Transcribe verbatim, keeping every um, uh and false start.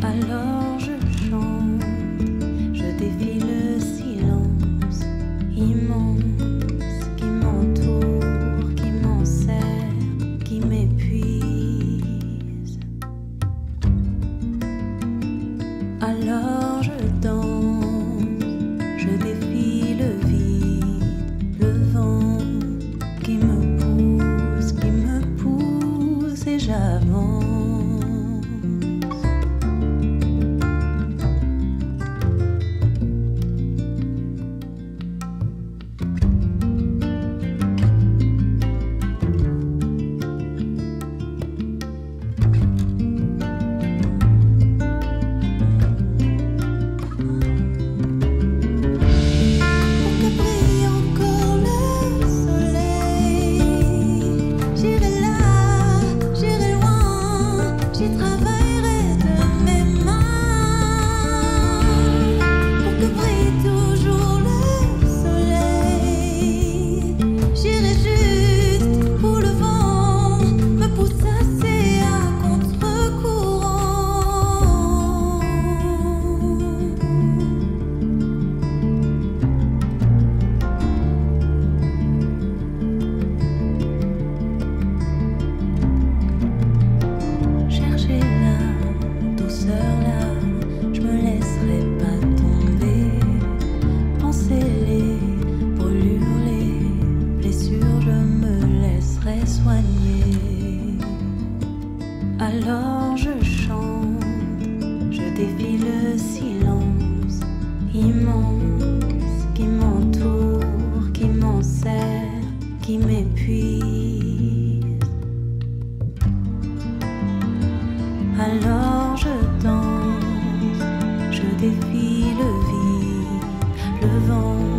Alors je chante, je défie le silence immense qui m'entoure, qui m'enserre, qui m'épuise. Alors je danse, je défie le vide, le vent qui me pousse, qui me pousse et j'avance. Alors je chante, je défie le silence immense qui m'entoure, qui m'enserre, qui m'épuise. Alors je danse, je défie le vide, le vent